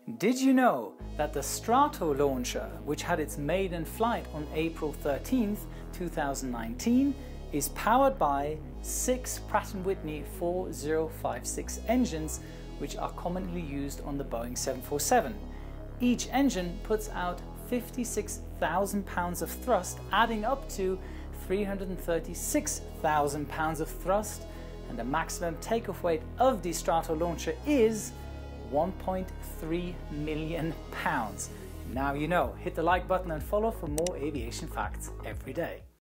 Did you know that the Stratolauncher, which had its maiden flight on April 13th, 2019, is powered by 6 Pratt and Whitney 4056 engines, which are commonly used on the Boeing 747. Each engine puts out 56,000 pounds of thrust, adding up to 336,000 pounds of thrust, and the maximum takeoff weight of the Stratolauncher is 1.3 million pounds. Now you know. Hit the like button and follow for more aviation facts every day.